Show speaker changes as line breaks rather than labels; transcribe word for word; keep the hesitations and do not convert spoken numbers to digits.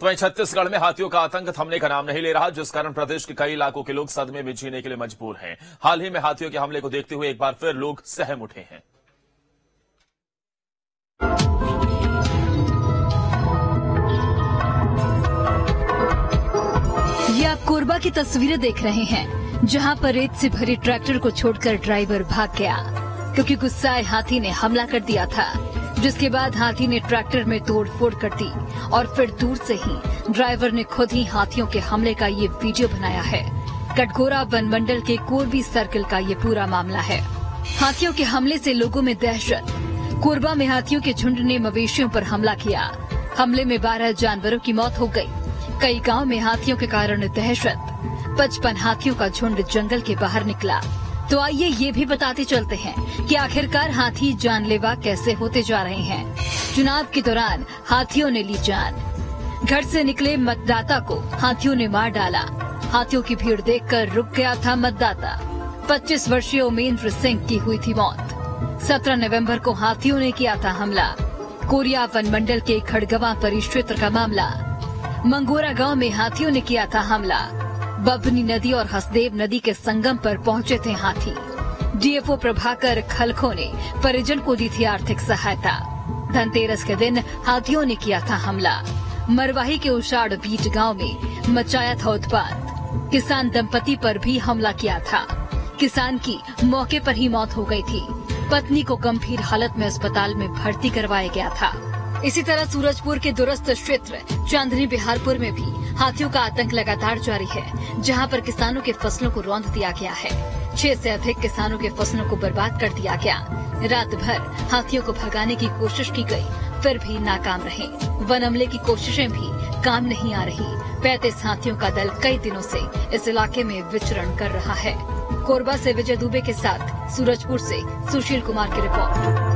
तो वहीं छत्तीसगढ़ में हाथियों का आतंक थमने का नाम नहीं ले रहा, जिस कारण प्रदेश के कई इलाकों के लोग सदमे में जीने के लिए मजबूर हैं। हाल ही में हाथियों के हमले को देखते हुए एक बार फिर लोग सहम उठे हैं।
ये आप कोरबा की तस्वीरें देख रहे हैं, जहां पर रेत से भरे ट्रैक्टर को छोड़कर ड्राइवर भाग गया क्योंकि गुस्साए हाथी ने हमला कर दिया था, जिसके बाद हाथी ने ट्रैक्टर में तोड़फोड़ कर दी और फिर दूर से ही ड्राइवर ने खुद ही हाथियों के हमले का ये वीडियो बनाया है। कटघोरा वन मंडल के कोरबी सर्कल का ये पूरा मामला है। हाथियों के हमले से लोगों में दहशत। कोरबा में हाथियों के झुंड ने मवेशियों पर हमला किया। हमले में बारह जानवरों की मौत हो गई। कई गांव में हाथियों के कारण दहशत। पचपन हाथियों का झुंड जंगल के बाहर निकला। तो आइए ये भी बताते चलते हैं कि आखिरकार हाथी जानलेवा कैसे होते जा रहे हैं। चुनाव के दौरान हाथियों ने ली जान। घर से निकले मतदाता को हाथियों ने मार डाला। हाथियों की भीड़ देखकर रुक गया था मतदाता। पच्चीस वर्षीय उमेंद्र सिंह की हुई थी मौत। सत्रह नवंबर को हाथियों ने किया था हमला। कोरिया वन मंडल के खड़गवा परिक्षेत्र का मामला। मंगोरा गांव में हाथियों ने किया था हमला। बबनी नदी और हसदेव नदी के संगम पर पहुंचे थे हाथी। डीएफओ प्रभाकर खलखो ने परिजन को दी थी आर्थिक सहायता। धनतेरस के दिन हाथियों ने किया था हमला। मरवाही के उषाड़ बीट गांव में मचाया था उत्पात। किसान दंपति पर भी हमला किया था। किसान की मौके पर ही मौत हो गई थी। पत्नी को गंभीर हालत में अस्पताल में भर्ती करवाया गया था। इसी तरह सूरजपुर के दूरस्थ क्षेत्र चांदनी बिहारपुर में भी हाथियों का आतंक लगातार जारी है, जहां पर किसानों के फसलों को रौंद दिया गया है। छह से अधिक किसानों के फसलों को बर्बाद कर दिया गया। रात भर हाथियों को भगाने की कोशिश की गई, फिर भी नाकाम रहे। वन हमले की कोशिशें भी काम नहीं आ रही। पैंतीस हाथियों का दल कई दिनों से इस इलाके में विचरण कर रहा है। कोरबा से विजय दुबे के साथ सूरजपुर से सुशील कुमार की रिपोर्ट।